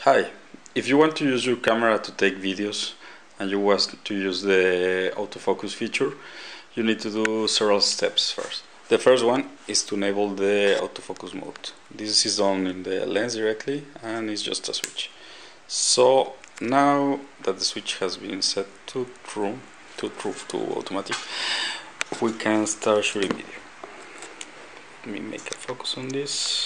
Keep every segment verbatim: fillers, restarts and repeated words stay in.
Hi, if you want to use your camera to take videos and you want to use the autofocus feature, you need to do several steps first. The first one is to enable the autofocus mode. This is done in the lens directly and it's just a switch. So now that the switch has been set to true, to true, to automatic, we can start shooting video. Let me make a focus on this.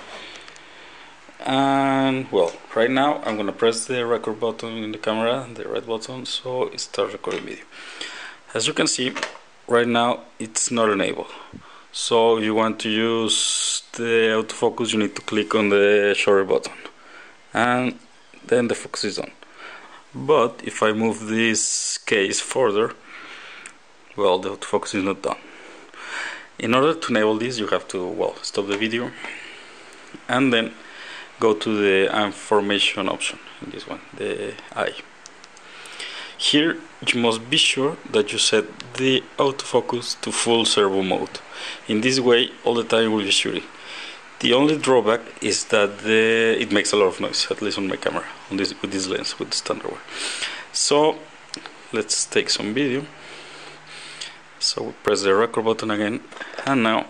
And well, right now I'm gonna press the record button in the camera, the red button, so it starts recording video. As you can see, right now it's not enabled. So if you want to use the autofocus, you need to click on the shutter button, and then the focus is on. But if I move this case further, well, the autofocus is not done. In order to enable this, you have to, well, stop the video and then go to the information option, in this one, the eye. Here you must be sure that you set the autofocus to full servo mode. In this way, all the time you will be shooting. The only drawback is that the, it makes a lot of noise, at least on my camera, on this, with this lens, with the standard one. So let's take some video. So we press the record button again, and now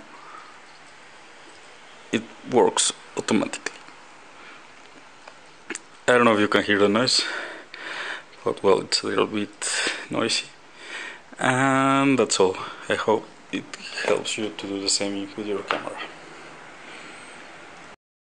it works automatically. I don't know if you can hear the noise, but well, it's a little bit noisy. And that's all. I hope it helps you to do the same with your camera.